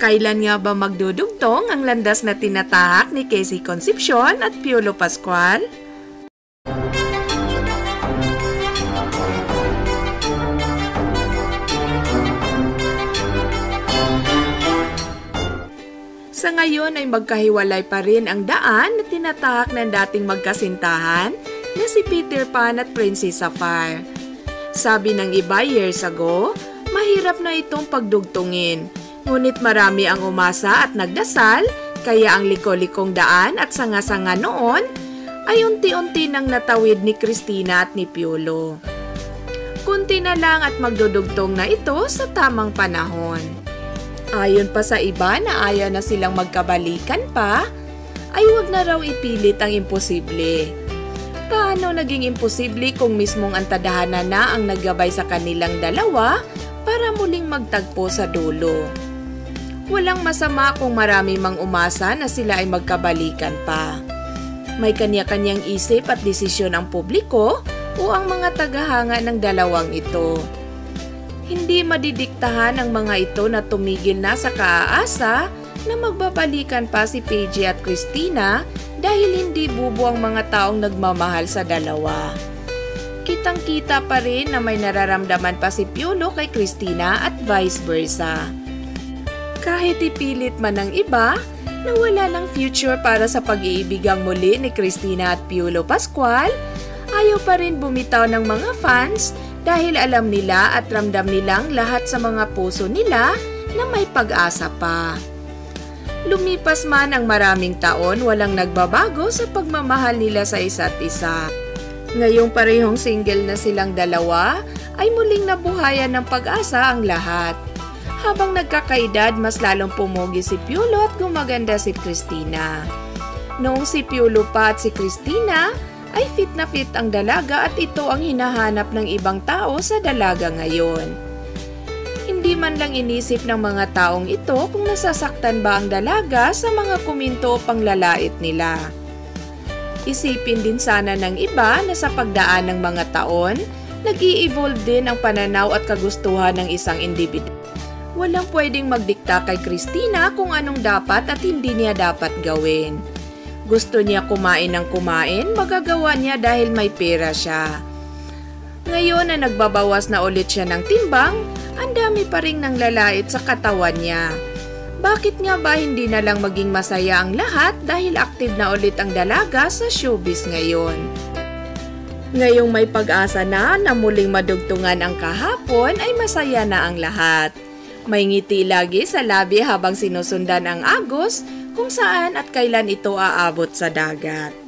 Kailan nga ba magdudugtong ang landas na tinatahak ni Casey Concepcion at Piolo Pascual? Sa ngayon ay magkahiwalay pa rin ang daan na tinatahak ng dating magkasintahan na si Peter Pan at Princess Sapphire. Sabi ng iba years ago, mahirap na itong pagdugtungin. Ngunit marami ang umasa at nagdasal, kaya ang liko-likong daan at sanga-sanga noon ay unti-unti nang natawid ni Christina at ni Piolo. Kunti na lang at magdudugtong na ito sa tamang panahon. Ayon pa sa iba na ayaw na silang magkabalikan pa, ay huwag na raw ipilit ang imposible. Paano naging imposible kung mismong ang tadhana na ang naggabay sa kanilang dalawa para muling magtagpo sa dulo? Walang masama kung marami mang umasa na sila ay magkabalikan pa. May kanya-kanyang isip at desisyon ang publiko o ang mga tagahanga ng dalawang ito. Hindi madidiktahan ang mga ito na tumigil na sa kaaasa na magbabalikan pa si Paige at Christina dahil hindi bubo ang mga taong nagmamahal sa dalawa. Kitang-kita pa rin na may nararamdaman pa si Piolo kay Christina at vice versa. Kahit ipilit man ng iba na wala ng future para sa pag-iibigang muli ni Christina at Piolo Pascual, ayaw pa rin bumitaw ng mga fans dahil alam nila at ramdam nilang lahat sa mga puso nila na may pag-asa pa. Lumipas man ang maraming taon, walang nagbabago sa pagmamahal nila sa isa't isa. Ngayong parehong single na silang dalawa, ay muling nabuhayan ng pag-asa ang lahat. Habang nagkakaedad, mas lalong pumugi si Piolo at gumaganda si Christina. Noong si Piolo pa at si Christina, ay fit na fit ang dalaga at ito ang hinahanap ng ibang tao sa dalaga ngayon. Hindi man lang inisip ng mga taong ito kung nasasaktan ba ang dalaga sa mga kuminto o panglalait nila. Isipin din sana ng iba na sa pagdaan ng mga taon, nag-i-evolve din ang pananaw at kagustuhan ng isang individu. Walang pwedeng magdikta kay Christina kung anong dapat at hindi niya dapat gawin. Gusto niya kumain ng kumain, magagawa niya dahil may pera siya. Ngayon na nagbabawas na ulit siya ng timbang, ang dami pa ring nanglalait sa katawan niya. Bakit nga ba hindi na lang maging masaya ang lahat dahil active na ulit ang dalaga sa showbiz ngayon? Ngayong may pag-asa na muling madugtungan ang kahapon ay masaya na ang lahat. May ngiti lagi sa labi habang sinusundan ang agos kung saan at kailan ito aabot sa dagat.